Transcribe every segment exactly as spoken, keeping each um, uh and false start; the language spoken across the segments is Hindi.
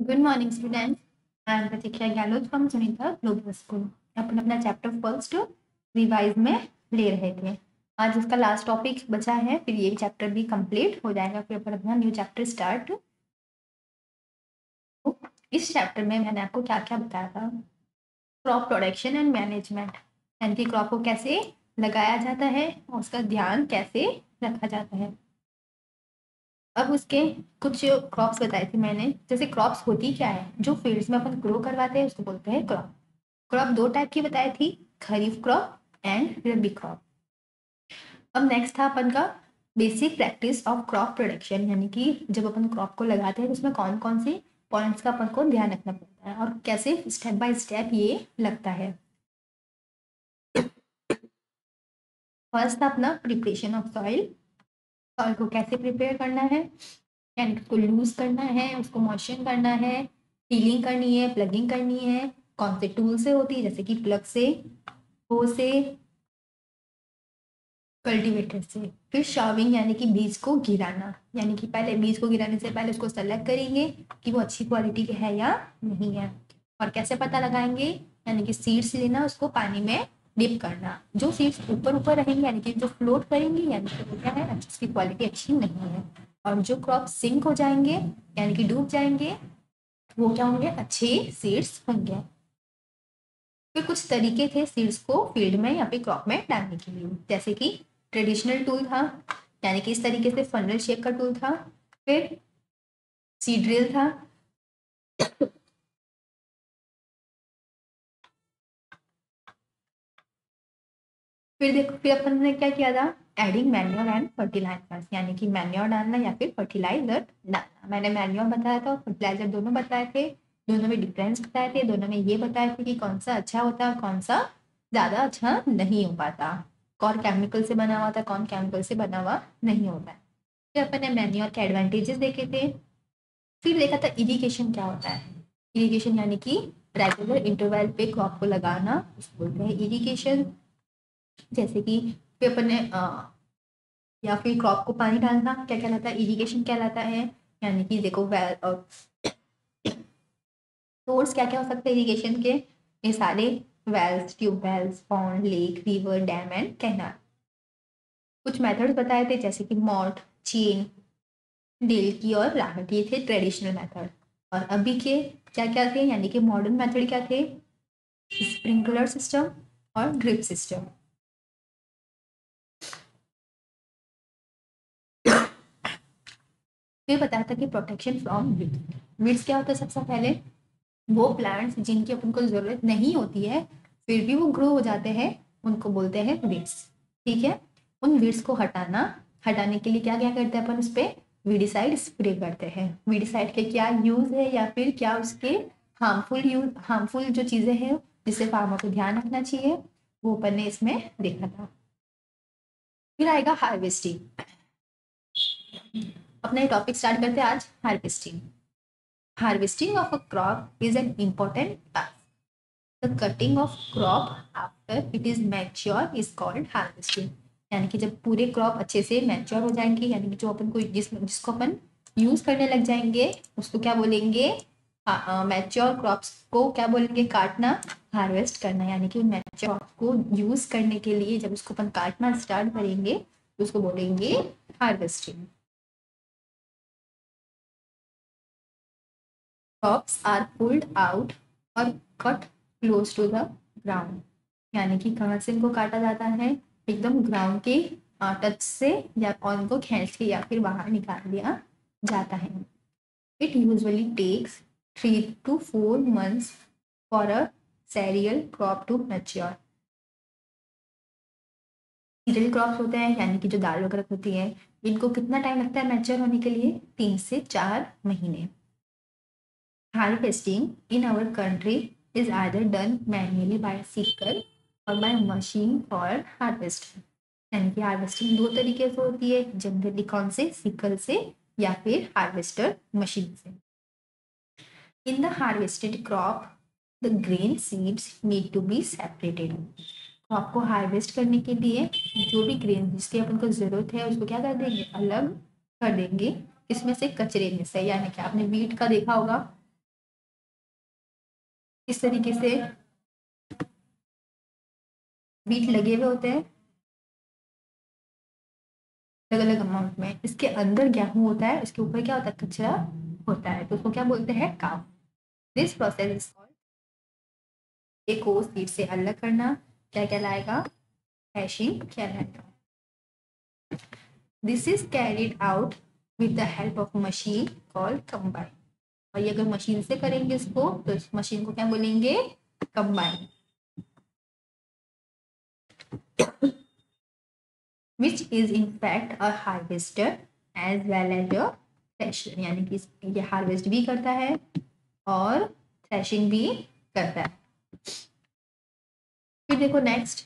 Good morning student. I am Pratiksha Gehlot from Sunita global school. अपन अपना चैप्टर फर्स्ट रिवाइज में ले रहे थे। आज इसका लास्ट टॉपिक बचा है, फिर ये चैप्टर भी कंप्लीट हो जाएगा, फिर अपन अपना न्यू चैप्टर स्टार्ट। इस चैप्टर में मैंने आपको क्या क्या बताया था। क्रॉप प्रोडक्शन एंड मैनेजमेंट, यानी कि क्रॉप को कैसे लगाया जाता है और उसका ध्यान कैसे रखा जाता है। अब उसके कुछ क्रॉप्स बताए थे मैंने। जैसे क्रॉप्स होती क्या है, जो फील्ड्स में अपन ग्रो करवाते हैं उसको बोलते हैं क्रॉप। क्रॉप दो टाइप की बताई थी, kharif crop and rabi crop. अब नेक्स्ट था अपन का basic practice of crop production, यानी कि जब अपन क्रॉप को लगाते हैं तो उसमें कौन कौन से पॉइंट्स का अपन को ध्यान रखना पड़ता है और कैसे स्टेप बाय स्टेप ये लगता है। फर्स्ट था अपना प्रिपरेशन ऑफ सॉइल। सॉइल को कैसे प्रिपेयर करना है, यानी उसको लूज करना है, उसको मॉइस्चर करना है, टीलिंग करनी है, प्लगिंग करनी है। कौन से टूल से होती है, जैसे कि प्लग से, हो से, कल्टीवेटर से। फिर शाविंग यानी कि बीज को गिराना, यानी कि पहले बीज को गिराने से पहले उसको सेलेक्ट करेंगे कि वो अच्छी क्वालिटी के है या नहीं है। और कैसे पता लगाएंगे, यानी कि सीड्स लेना, उसको पानी में डिप करना। जो सीड्स ऊपर ऊपर रहेंगे यानी कि जो फ्लोट करेंगे, यानी कि वो क्या है, अच्छी उसकी क्वालिटी अच्छी नहीं है। और जो क्रॉप सिंक हो जाएंगे यानी कि डूब जाएंगे, वो क्या होंगे, अच्छे सीड्स होंगे। फिर कुछ तरीके थे सीड्स को फील्ड में या फिर क्रॉप में डालने के लिए, जैसे कि ट्रेडिशनल टूल था, यानी कि इस तरीके से फनल शेप का टूल था। फिर सीड ड्रिल था। फिर देखो, फिर अपन ने क्या किया था, एडिंग मैन्योर एंड फर्टिलाइजर्स, यानी कि मैन्योर डालना या फिर फर्टिलाइजर डालना। मैंने मैन्योर बताया था और फर्टिलाइजर दोनों बताए थे, दोनों में डिफरेंस बताए थे, दोनों में ये बताए थे कि कौन सा अच्छा होता है, कौन सा ज़्यादा अच्छा नहीं हो पाता, कौन केमिकल से बना हुआ था, कौन केमिकल से बना हुआ नहीं होता है। फिर अपन ने मैन्योर के एडवांटेजेस देखे थे। फिर देखा था इरिगेशन क्या होता है। इरिगेशन यानी कि रेगुलर इंटरवल पे क्रॉप को लगाना, उसको बोलते हैं इरिगेशन। जैसे कि फिर अपन ने अ, या फिर क्रॉप को पानी डालना क्या कहलाता है, इरिगेशन कहलाता है। यानी कि देखो वेल सोर्स क्या क्या हो सकते हैं इरिगेशन के, ये सारे wells, tubewells, pond, lake, river, dam and canal. कुछ मेथड्स बताए थे, जैसे कि मॉट, चेन, डेल की और राहट, ये थे ट्रेडिशनल मेथड। और अभी के क्या क्या थे, यानी कि मॉडर्न मेथड क्या थे, स्प्रिंकलर सिस्टम और ड्रिप सिस्टम। फिर बताया था कि प्रोटेक्शन फ्रॉम वीड। वीड्स क्या होता है, सबसे पहले वो प्लांट्स जिनकी अपन को जरूरत नहीं होती है फिर भी वो ग्रो हो जाते हैं, उनको बोलते हैं वीड्स। ठीक है, उन वीड्स को हटाना, हटाने के लिए क्या क्या करते हैं अपन, उस पर वीडिसाइड स्प्रे करते हैं। वीडिसाइड के क्या यूज है या फिर क्या उसके हार्मफुल यूज, हार्मफुल जो चीजें हैं जिससे फार्मर को ध्यान रखना चाहिए, वो अपन ने इसमें देखा था। फिर आएगा हार्वेस्टिंग। अपना टॉपिक स्टार्ट करते हैं आज, harvesting. Harvesting of a crop is an important task. The cutting of crop after it is mature is called harvesting. यानी कि जब पूरे क्रॉप अच्छे से मैच्योर हो जाएंगे, यानी कि जो अपन को जिस जिसको अपन यूज करने लग जाएंगे, उसको क्या बोलेंगे, मैच्योर क्रॉप्स को क्या बोलेंगे, काटना, हार्वेस्ट करना। यानी कि मैच्योर क्रॉप को यूज करने के लिए जब उसको अपन काटना स्टार्ट करेंगे तो उसको बोलेंगे harvesting. Crops are pulled out और cut close to the ground, यानी कि कहाँ से इनको काटा जाता है, एकदम ग्राउंड के टच से, या और इनको खींच के या फिर बाहर निकाल दिया जाता है। It usually takes three to four months for a cereal crop to mature. Cereal crops होते हैं यानी कि जो दाल वगैरह होती है, इनको कितना टाइम लगता है मैच्योर होने के लिए, तीन से चार महीने। Harvesting in our country is either done manually by sickle or by machine for harvest। यानी कि हार्वेस्टिंग दो तरीके से होती है, जनरली कौन से, सिकल से या फिर हार्वेस्टर मशीन से। In the harvested crop the grain seeds need to be separated. Crop को हार्वेस्ट करने के लिए जो भी ग्रेन जिसकी अपन को जरूरत है उसको क्या कर देंगे, अलग कर देंगे, इसमें से कचरे में से। यानी कि आपने वीट का देखा होगा, इस तरीके से बीट लगे हुए होते हैं अलग अलग अमाउंट में। इसके अंदर गेहूं होता है, इसके ऊपर क्या होता है, कचरा होता है, तो उसको क्या बोलते हैं, chaff. This process is called, एक को सीड से अलग करना क्या कहलाएगा, हैशिंग कहलाएगा। This is carried out with the help of machine called combine. और ये अगर मशीन से करेंगे इसको तो इस मशीन को क्या बोलेंगे, combine. which is in fact a harvester as well as a thresher, यानी कि ये हार्वेस्ट भी करता है और थ्रेशिंग भी करता है। फिर देखो next,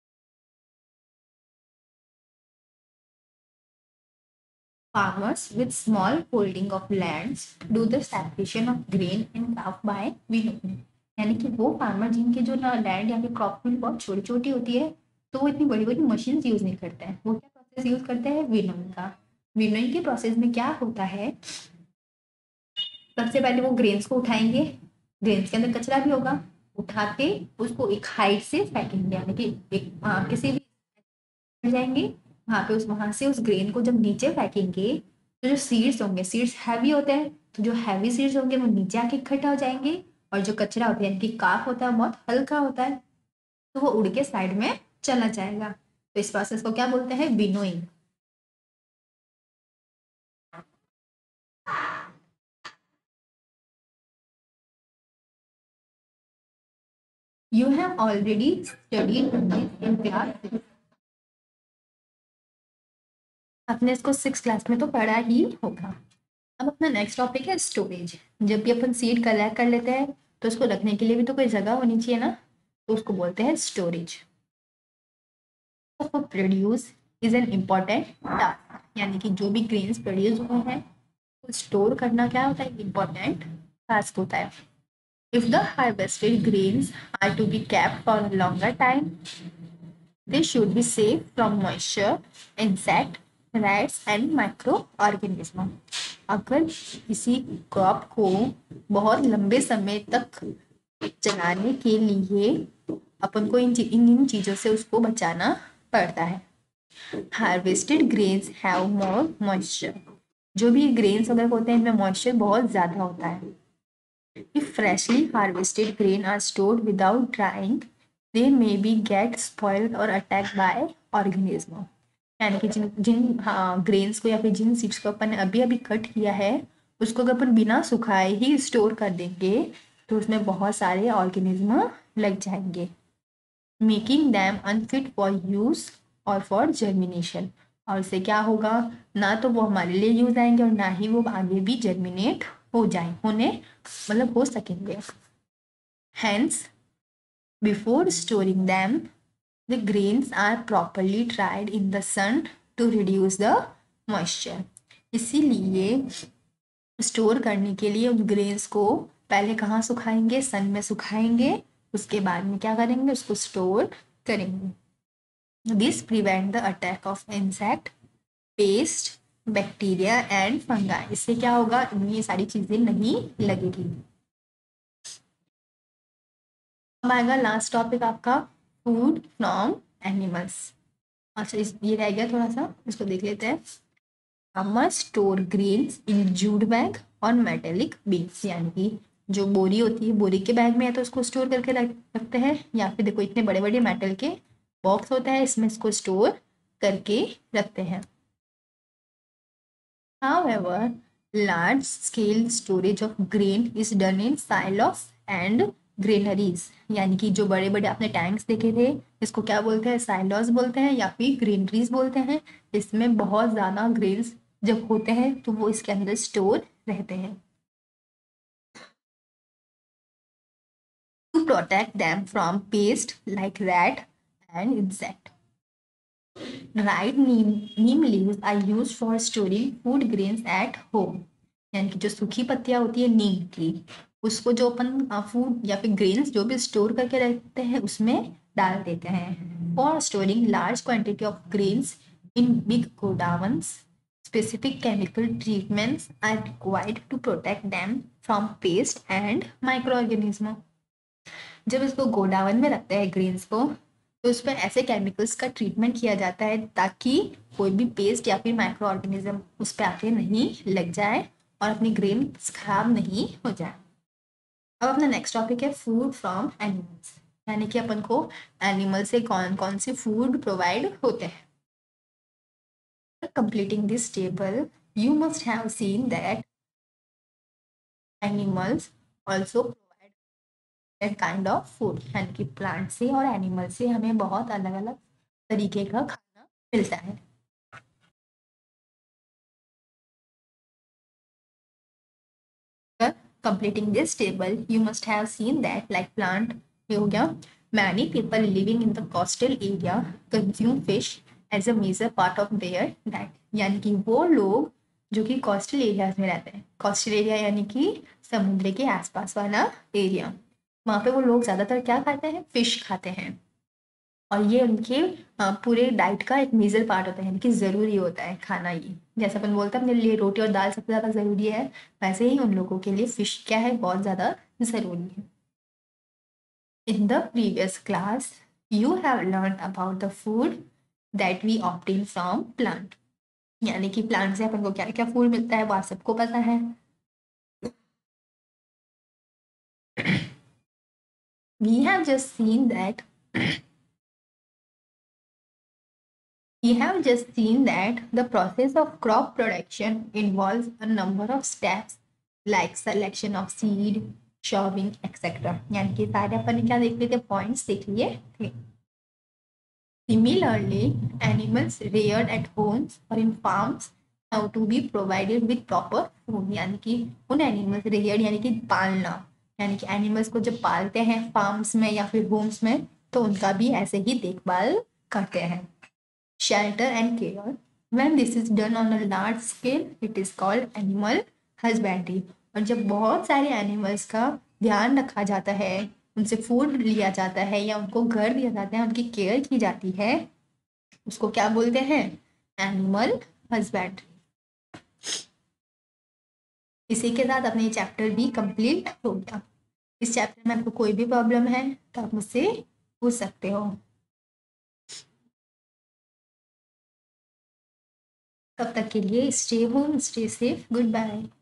farmers with small holding of lands do the separation of grain and crop by winnowing, यानी कि वो फार्मर जिनके जो ना लैंड या फिर क्रॉप फील्ड बहुत छोटी छोटी होती है तो वो इतनी बड़ी बड़ी मशीन यूज नहीं करते हैं, वो क्या प्रोसेस यूज करते हैं, विनोइंग का। विनोइंग के प्रोसेस में क्या होता है, सबसे पहले वो ग्रेन्स को उठाएंगे, ग्रेन्स के अंदर कचरा भी होगा, उठा के उसको एक हाइट से फेंकेंगे, यानी कि एक आ, किसी भी जाएंगे वहां पे, उस वहां से उस ग्रेन को जब नीचे फेंकेंगे तो जो सीड्स होंगे, सीड्स हैवी होते हैं, तो जो हैवी सीड्स होंगे वो नीचे आके इकट्ठा हो जाएंगे, और जो कचरा होता है यानी कि काफ होता है बहुत हल्का होता है, तो वो उड़ के साइड में चला जाएगा। तो इस प्रोसेस को क्या बोलते हैं, winnowing. You have already studied this in class six. आपने इसको सिक्स क्लास में तो पढ़ा ही होगा। अब अपना नेक्स्ट टॉपिक है स्टोरेज। जब भी अपन सीड कलेक्ट कर लेते हैं तो उसको रखने के लिए भी तो कोई जगह होनी चाहिए ना, तो उसको बोलते हैं storage. Produce is an important task, यानी कि जो भी ग्रेन्स प्रोड्यूस हुए हैं तो स्टोर करना क्या होता है, इम्पॉर्टेंट टास्क होता है। If the harvested grains are to be kept for a longer time, they should be safe from moisture, insect, rats and micro organism. अगर किसी क्रॉप को बहुत लंबे समय तक चलाने के लिए अपन को इन इन इन चीज़ों से उसको बचाना पड़ता है। Harvested grains have more moisture, जो भी ग्रेन्स वगैरह होते हैं इनमें मॉइस्चर बहुत ज़्यादा होता है। If freshly harvested grain are stored without drying, they may be get spoiled और अटैक बाय ऑर्गेनिज्म, यानी कि जिन जिन हाँ ग्रेन्स को या फिर जिन सीड्स को अपन ने अभी अभी कट किया है उसको अगर अपन बिना सुखाए ही स्टोर कर देंगे तो उसमें बहुत सारे ऑर्गेनिज्म लग जाएंगे, making them unfit for use और फॉर जर्मिनेशन। और इससे क्या होगा, ना तो वो हमारे लिए यूज आएंगे और ना ही वो आगे भी जर्मिनेट हो जाए होने मतलब हो सकेंगे। Hence before storing them the grains are properly dried in the sun to reduce the moisture। इसीलिए स्टोर करने के लिए उन ग्रेन्स को पहले कहाँ सुखाएंगे, सन में सुखाएंगे, उसके बाद में क्या करेंगे, उसको स्टोर करेंगे। This prevent the attack of insect, pest, bacteria and fungi. इससे क्या होगा, ये सारी चीजें नहीं लगेगी। अब आएगा लास्ट टॉपिक आपका, फूड फ्रॉम एनिमल्स। अच्छा इस ये रह गया थोड़ा सा, इसको देख लेते हैं। Farmers store grains in jute bag और मेटेलिक बिन्स, यानी कि जो बोरी होती है बोरी के बैग में है तो उसको स्टोर करके रख रखते हैं, या फिर देखो इतने बड़े बड़े मेटल के बॉक्स होता है इसमें इसको स्टोर करके रखते हैं। However, large scale storage of grain is done in silos and granaries, यानी कि जो बड़े बड़े आपने टैंक्स देखे थे इसको क्या बोलते हैं, साइलॉस बोलते हैं या फिर ग्रेनरीज बोलते हैं। इसमें बहुत ज़्यादा ग्रेन्स जब होते हैं तो वो इसके अंदर स्टोर रहते हैं। To protect them from pest like rat and insect, right neem neem leaves are used for storing food grains at home, यानी कि जो सूखी पत्तियां होती है नीम की उसको जो अपन फूड या फिर ग्रेन्स जो भी स्टोर करके रखते हैं उसमें डाल देते हैं। For storing large quantity of grains in big godowns, specific chemical treatments are required to protect them from pest and micro organism. जब इसको गोडाउन में रखते हैं ग्रेन्स को, तो उस पर ऐसे केमिकल्स का ट्रीटमेंट किया जाता है ताकि कोई भी पेस्ट या फिर माइक्रो ऑर्गेनिज्म उस पर आके नहीं लग जाए और अपनी ग्रेन्स खराब नहीं हो जाए। अब अपना नेक्स्ट टॉपिक है फूड फ्रॉम एनिमल्स, यानी कि अपन को एनिमल से कौन कौन से फूड प्रोवाइड होते हैं। Completing this table, you must have seen that animals also provide that kind of food, यानी कि प्लांट से और एनिमल से हमें बहुत अलग अलग तरीके का खाना मिलता है। Completing this table, you must have seen that like plant ये हो गया, many people living in the coastal area consume fish as a major part of their diet, यानी कि वो लोग जो कि कोस्टल एरियाज में रहते हैं, कोस्टल एरिया यानी कि समुद्र के आसपास वाला एरिया, वहाँ पे वो लोग ज़्यादातर क्या खाते हैं, फिश खाते हैं और ये उनके पूरे डाइट का एक मेजर पार्ट होता है, यानी कि ज़रूरी होता है खाना। ये जैसे अपन बोलते हैं अपने लिए रोटी और दाल सबसे ज़्यादा ज़रूरी है, वैसे ही उन लोगों के लिए फिश क्या है, बहुत ज़्यादा ज़रूरी है। In the previous class you have learn about the food that we obtain from plant, यानी कि प्लांट से अपन को क्या क्या फूड मिलता है वो आप सबको पता है। We have just seen that We have just seen that the process of crop production involves a number of steps like selection of seed, showing, et cetera. यानी कि सारे अपन ने क्या देख लिए थे, पॉइंट्स देख लिए थे। Similarly, animals reared at homes or in farms have to be provided with proper food, यानी कि उन एनिमल्स reared यानी कि पालना, यानी कि एनिमल्स को जब पालते हैं फार्म्स में या फिर होम्स में तो उनका भी ऐसे ही देखभाल करते हैं। Shelter and care. When this is done on a large scale, it is called animal husbandry. और जब बहुत सारे एनिमल्स का ध्यान रखा जाता है, उनसे फूड लिया जाता है या उनको घर दिया जाता है, उनकी केयर की जाती है, उसको क्या बोलते हैं, एनिमल हस्बैंड्री। इसी के साथ अपने चैप्टर भी कंप्लीट हो गया। इस चैप्टर में आपको कोई भी प्रॉब्लम है तो आप मुझसे पूछ सकते हो। तब तक के लिए stay home, stay safe, good bye.